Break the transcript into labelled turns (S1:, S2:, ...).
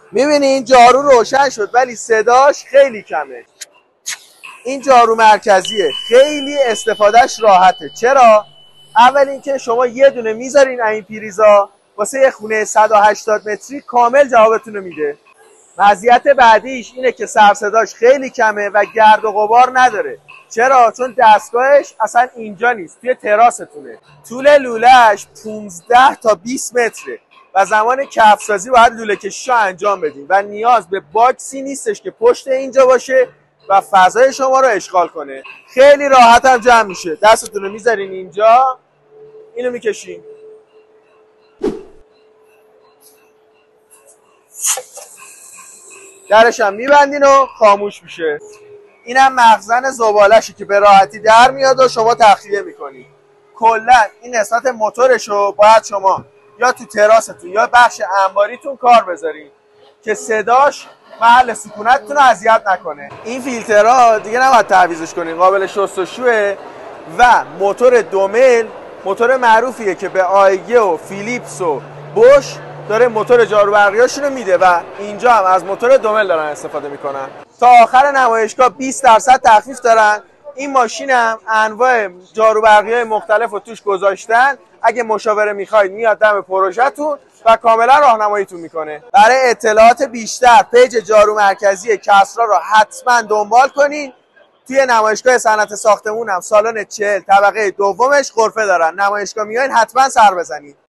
S1: میبینی این جارو روشن شد ولی صداش خیلی کمه. این جارو مرکزیه، خیلی استفادهش راحته. چرا؟ اول اینکه شما یه دونه میذارین این پریزا واسه یه خونه 180 متری کامل جوابتون رو میده. مزیت بعدیش اینه که سر صداش خیلی کمه و گرد و غبار نداره. چرا؟ چون دستگاهش اصلا اینجا نیست، توی تراستونه. طول لولهش 15 تا 20 متره و زمان کفسازی باید لوله کشیشو انجام بدیم و نیاز به باکسی نیستش که پشت اینجا باشه و فضای شما رو اشغال کنه. خیلی راحت هم جمع میشه. دستتون رو میذارین اینجا، اینو میکشین، درش هم میبندین و خاموش میشه. اینم مخزن زباله‌شه که به راحتی در میاد و شما تخلیه میکنید. کلا این قسمت موتورشو باید شما یا تو تراستون یا بخش انباریتون کار بذارین که صداش محل سکونتتون رو اذیت نکنه. این فیلترها دیگه نباید تعویضش کنین، قابل شستشوه و موتور دومل موتور معروفیه که به آیگه و فیلیپس و بوش داره موتور جارو برقیاشون رو میده و اینجا هم از موتور دومل دارن استفاده میکنن. تا آخر نمایشگاه 20% تخفیف دارن. این ماشین هم انواع جارو برقی‌های مختلف رو توش گذاشتن. اگه مشاوره میخواید میاد دم پروژه‌تون و کاملا راهنماییتون میکنه. برای اطلاعات بیشتر پیج جارو مرکزی کسرا رو حتما دنبال کنین. توی نمایشگاه صنعت ساختمون هم سالن 40 طبقه دومش غرفه دارن. نمایشگاه میایین حتما سر بزنید.